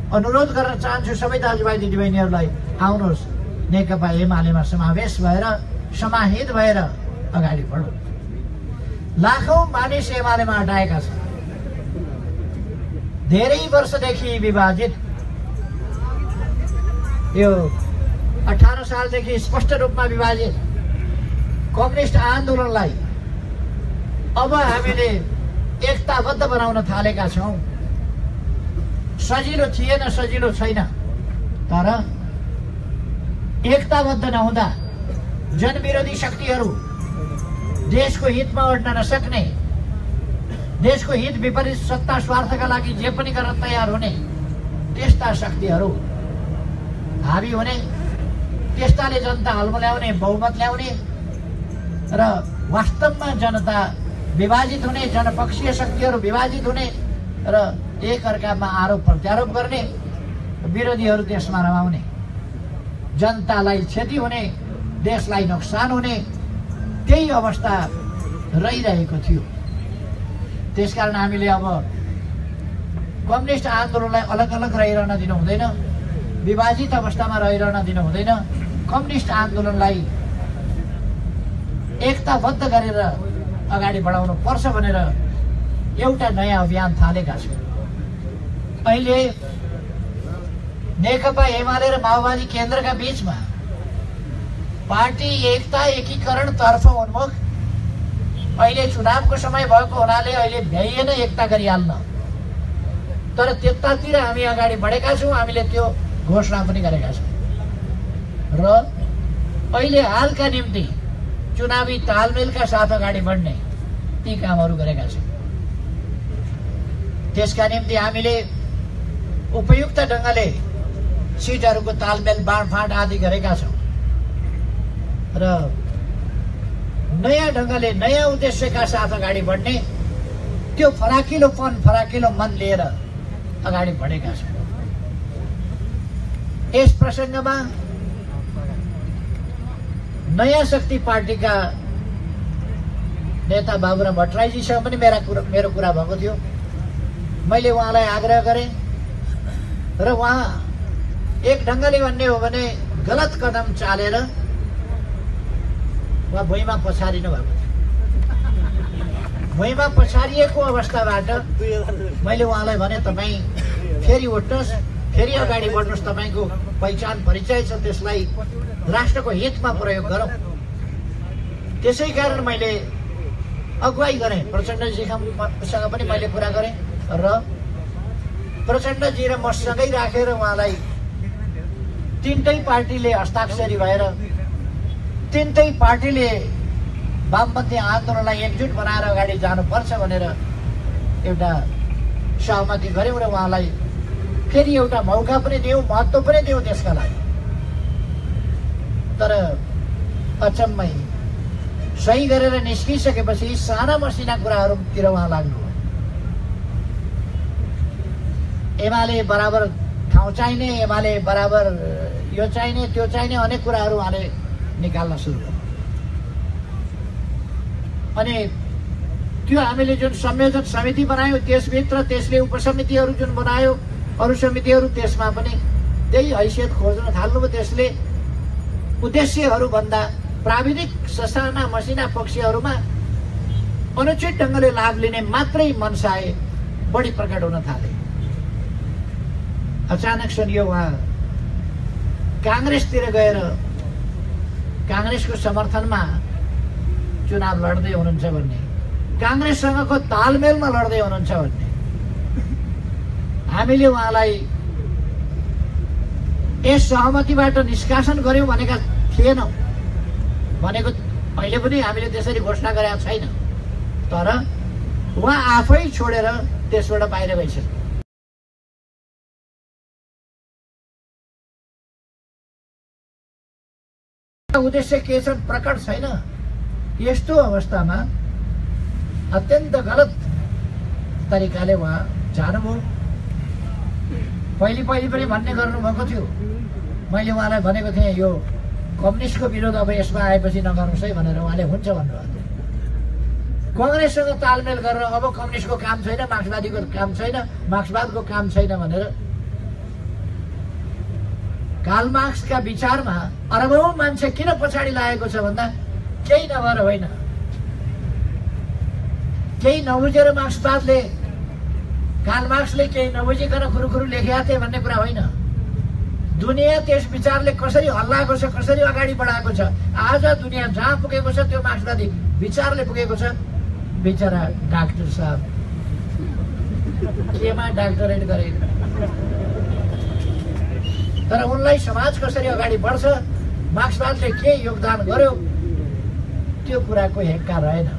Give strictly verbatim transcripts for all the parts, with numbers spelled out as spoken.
अनुरोध गर्न चाहन्छु सबै दाजुभाइ दिदीबहिनीहरूलाई, आउनुहोस् नेकपा एमालेमा समावेश भएर समाहित भएर अगाडि बढौँ। लाखौं मानिस एमालेमा हटाएका छन्। धेरै वर्षदेखि विभाजित, यो अठारह सालदेखि स्पष्ट रूपमा विभाजित कम्युनिस्ट आन्दोलनलाई अब हामीले एकताबद्ध बनाउन थालेका छौँ। सजिलो थिएन, सजिलो छैन, तर एकताबद्ध नहुँदा जनविरोधी शक्तिहरू, देशको हितमा अड्न नसक्ने, देशको हित विपरीत सत्ता स्वार्थका लागि जे पनि गर्न तयार हुने त्यस्ता शक्तिहरू हावी हुने, त्यस्ताले जनता हल्मल्याउने, बहुमत ल्याउने र वास्तवमा जनता विभाजित हुने, जनपक्षीय शक्तिहरू विभाजित हुने र एक अर्कामा आरोप प्रत्यारोप गर्ने, विरोधीहरू देशमा रमाउने, जनतालाई क्षति हुने, देशलाई नोक्सान हुने त्यही अवस्था रहिरहेको थियो। त्यसकारण हामीले अब कम्युनिस्ट आन्दोलनलाई अलग अलग रहिरहन दिनु हुँदैन, विभाजित अवस्थामा रहिरहन दिनु हुँदैन। कम्युनिस्ट आन्दोलनलाई एकताबद्ध गरेर अगाडि बढाउनु पर्छ भनेर एउटा नयाँ अभियान थालेका छौँ। अहिले नेकपा एमाले र माओवादी केन्द्रका बीचमा पार्टी एकता एकीकरण तर्फ उन्मुख अहिले चुनावको समय भएको हुनाले अहिले भ्याइएन एकता गरिहाल्न, तर त्यतातिर हामी अगाडि बढेका छौँ। हामीले त्यो घोषणा पनि गरेका छौँ र अहिले हालका निम्ति चुनावी तालमेलका साथ अगाडि बढ्ने ती कामहरू गरेका छौँ। त्यसका निम्ति हामीले उपयुक्त ढङ्गले सिटहरूको तालमेल बाँडफाँड आदि गरेका छौँ र नयाँ ढङ्गले नयाँ उद्देश्यका साथ अगाडि बढ्ने त्यो फराकिलोपन फराकिलो मन लिएर अगाडि बढेका छौँ। यस प्रसङ्गमा नयाँ शक्ति पार्टीका नेता बाबुराम भट्टराईजीसँग पनि मेरा कुरा मेरो कुरा भएको थियो। मैले उहाँलाई आग्रह गरेँ र उहाँ एक ढङ्गले भन्ने हो भने गलत कदम चालेर उहाँ भुइँमा पछारिनु भएको थियो। भुइँमा पछारिएको अवस्थाबाट मैले उहाँलाई भने तपाईँ फेरि उठ्नुहोस्, फेरि अगाडि बढ्नुहोस्, तपाईँको पहिचान परिचय छ, त्यसलाई राष्ट्रको हितमा प्रयोग गरौँ। त्यसै कारण मैले अगुवाई गरेँ, प्रचण्डजीसँग पनि मैले कुरा गरेँ र प्रचण्डजी र मसँगै राखेर उहाँलाई तिनटै पार्टीले हस्ताक्षरी भएर तिनटै पार्टीले वामपन्थी आन्दोलनलाई एकजुट बनाएर अगाडि जानुपर्छ भनेर एउटा सहमति गऱ्यौँ र उहाँलाई फेरि एउटा मौका पनि दियौँ, महत्त्व पनि दियौँ त्यसका लागि। तर अचम्मै सही गरेर निस्किसकेपछि साना मसिना कुराहरूतिर उहाँ लाग्नु। एमाले बराबर ठाउँ चाहिने, एमाले बराबर यो चाहिने त्यो चाहिने अनेक कुराहरू उहाँले निकाल्न सुरु गर्यो। अनि त्यो हामीले जुन संयोजन समिति बनायो त्यसभित्र त्यसले उपसमितिहरू जुन बनायो, अरू समितिहरू, त्यसमा पनि त्यही हैसियत खोज्न थाल्नुभयो। त्यसले उद्देश्यहरूभन्दा प्राविधिक ससाना मसिना पक्षहरूमा अनुचित ढङ्गले लाभ लिने मात्रै मनसाय बढी प्रकट हुन थाले। अचानक सुनियो उहाँ काङ्ग्रेसतिर गएर काङ्ग्रेसको समर्थनमा चुनाव लड्दै हुनुहुन्छ भन्ने, काङ्ग्रेससँगको तालमेलमा लड्दै हुनुहुन्छ भन्ने। हामीले उहाँलाई यस सहमतिबाट निष्कासन गर्यौँ भनेका थिएनौँ, भनेको अहिले पनि हामीले त्यसरी घोषणा गरेका छैन, तर उहाँ आफै छोडेर त्यसबाट बाहिर गइसक्यो। उद्देश्य के छ प्रकट छैन। यस्तो अवस्थामा अत्यन्त गलत तरिकाले उहाँ जानुभयो। पहिले पहिले पनि भन्ने गर्नुभएको थियो, मैले उहाँलाई भनेको थिएँ यो कम्युनिस्टको विरोध अब यसमा आएपछि नगर्नुहोस् है भनेर, उहाँले हुन्छ भन्नुभएको थियो। कङ्ग्रेससँग तालमेल गरेर अब कम्युनिस्टको काम छैन, मार्क्सवादीको काम छैन, मार्क्सवादको काम छैन भनेर कार्ल मार्क्सका विचारमा अरबौं मान्छे किन पछाडि लागेको छ भन्दा केही नभएर होइन, केही नबुझेर मार्क्सवादले कार्ल मार्क्सले केही नबुझिकन खुरुखुरु लेखेका थिए भन्ने कुरा होइन। दुनियाँ त्यस विचारले कसरी हल्लाएको छ, कसरी अगाडि बढाएको छ। आज दुनियाँ जहाँ पुगेको छ त्यो मार्क्सवादी विचारले पुगेको छ। बिचरा डाक्टर साहब केमा डाक्टरेट गरे, तर उनलाई समाज कसरी अगाडि बढ्छ, मार्क्सवादले के योगदान गर्यो त्यो कुराको हेक्का रहेन।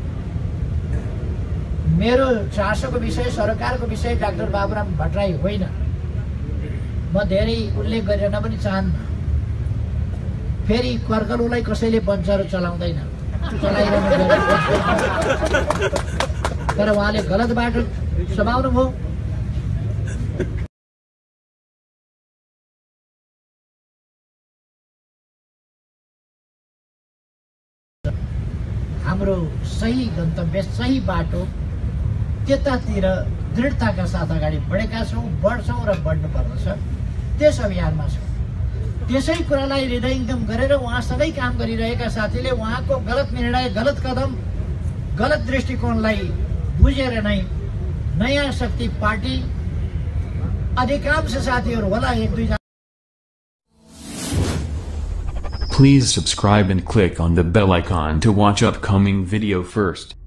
मेरो चासोको विषय, सरकारको विषय डाक्टर बाबुराम भट्टराई होइन। म धेरै उल्लेख गरिरहन पनि चाहन्न। फेरि कर्कलुलाई कसैले बन्चर चलाउँदैन, चलाइरहनु, तर उहाँले गलत बाटो समाउनु भयो। हाम्रो सही गन्तव्य, सही बाटो, त्यतातिर दृढताका साथ अगाडि बढेका छौँ, बढ्छौँ र बढ्नु पर्दछ। त्यस अभियानमा छौँ। त्यसै कुरालाई हृदयङ्गम गरेर उहाँसँगै काम गरिरहेका साथीले उहाँको गलत निर्णय, गलत कदम, गलत दृष्टिकोणलाई बुझेर नै नयाँ शक्ति पार्टी अधिकांश साथीहरू होला एक दुईजना। Please subscribe and click on the bell icon to watch upcoming video first.